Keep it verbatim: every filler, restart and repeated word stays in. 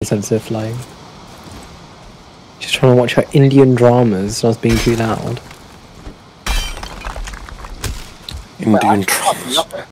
sensitive flying. She's trying to watch her Indian dramas, and I was being too loud. Indian dramas.